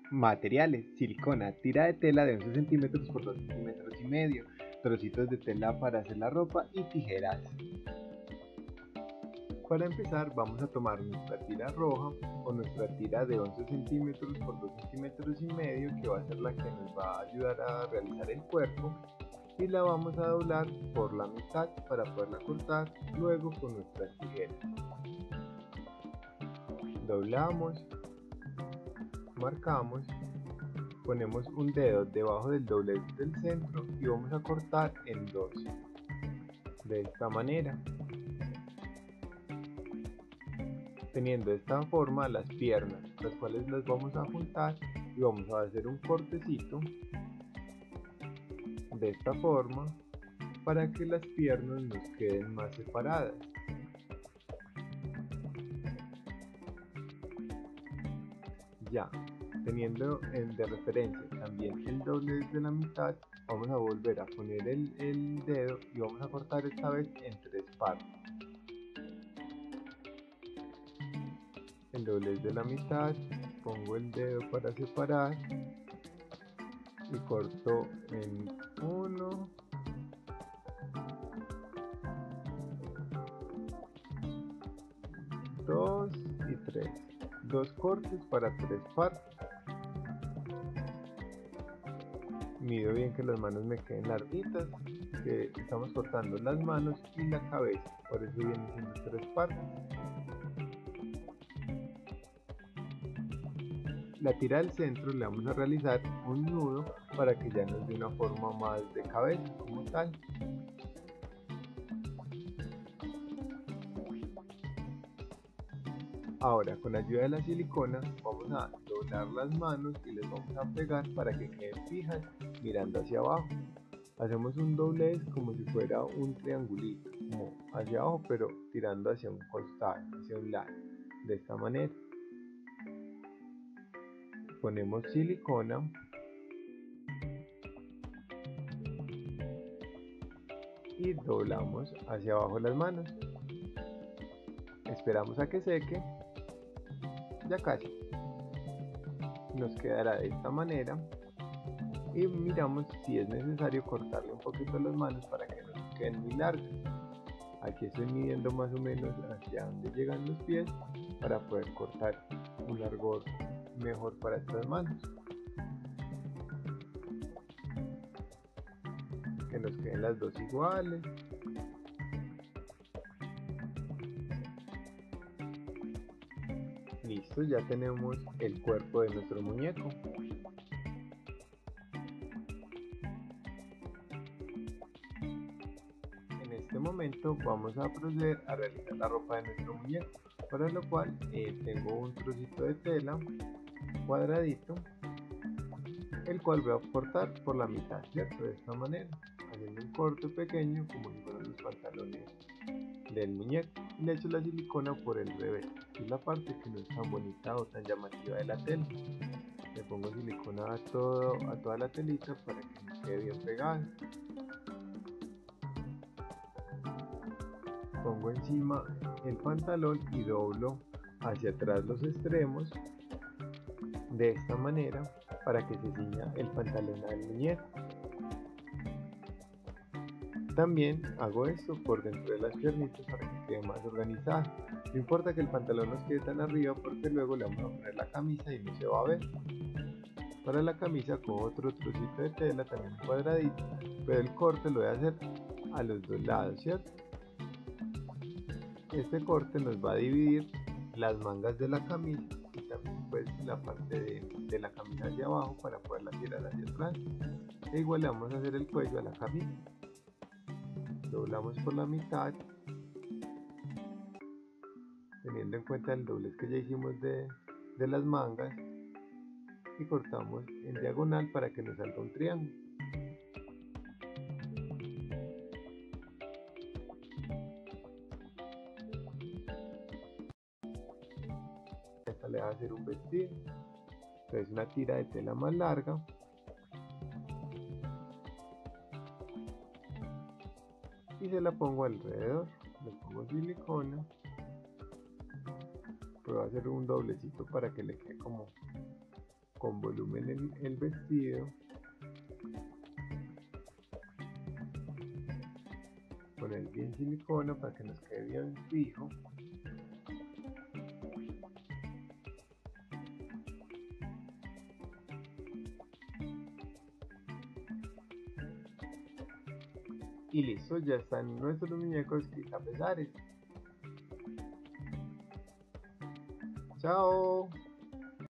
Materiales: silicona, tira de tela de 11 centímetros por 2 centímetros y medio, trocitos de tela para hacer la ropa y tijeras. Para empezar vamos a tomar nuestra tira roja o nuestra tira de 11 centímetros por 2 centímetros y medio, que va a ser la que nos va a ayudar a realizar el cuerpo, y la vamos a doblar por la mitad para poderla cortar luego con nuestras tijeras. Doblamos, marcamos, ponemos un dedo debajo del doblez del centro y vamos a cortar en dos, de esta manera, teniendo de esta forma las piernas, las cuales las vamos a juntar y vamos a hacer un cortecito de esta forma para que las piernas nos queden más separadas. Ya, teniendo de referencia también el doblez de la mitad, vamos a volver a poner el dedo y vamos a cortar esta vez en 3 partes. El doblez de la mitad, pongo el dedo para separar y corto en 1, 2 y 3. 2 cortes para 3 partes. Mido bien que las manos me queden larguitas, que estamos cortando las manos y la cabeza, por eso vienen siendo 3 partes. La tira del centro le vamos a realizar un nudo para que ya nos dé una forma más de cabeza como tal. Ahora, con la ayuda de la silicona vamos a doblar las manos y les vamos a pegar para que queden fijas mirando hacia abajo. Hacemos un doblez como si fuera un triangulito, como hacia abajo pero tirando hacia un costado, hacia un lado, de esta manera. Ponemos silicona y doblamos hacia abajo las manos. Esperamos a que seque. Ya casi. Nos quedará de esta manera y miramos si es necesario cortarle un poquito las manos para que no nos queden muy largas. Aquí estoy midiendo más o menos hacia donde llegan los pies para poder cortar un largor mejor para estas manos, que nos queden las dos iguales. Listo, ya tenemos el cuerpo de nuestro muñeco. En este momento vamos a proceder a realizar la ropa de nuestro muñeco, para lo cual tengo un trocito de tela cuadradito, el cual voy a cortar por la mitad, ¿cierto? De esta manera, haciendo un corte pequeño como si fueran los pantalones del muñeco, y le echo la silicona por el revés, que es la parte que no es tan bonita o tan llamativa de la tela. Le pongo silicona a toda la telita para que me quede bien pegada. Pongo encima el pantalón y doblo hacia atrás los extremos de esta manera para que se ciña el pantalón al muñeco. También hago esto por dentro de las piernitas para que quede más organizado. No importa que el pantalón nos quede tan arriba porque luego le vamos a poner la camisa y no se va a ver. Para la camisa cojo otro trocito de tela, también cuadradito, pero el corte lo voy a hacer a los dos lados, ¿cierto? Este corte nos va a dividir las mangas de la camisa y también pues la parte de la camisa hacia abajo para poderla tirar hacia atrás. E igual le vamos a hacer el cuello a la camisa. Doblamos por la mitad, teniendo en cuenta el doblez que ya hicimos de las mangas, y cortamos en diagonal para que nos salga un triángulo. Esta le va a hacer un vestido, entonces una tira de tela más larga, y se la pongo alrededor, le pongo silicona, pruebo a hacer un doblecito para que le quede como con volumen el vestido, poner bien silicona para que nos quede bien fijo. Y listo, ya están nuestros muñecos quitapesares. Chao.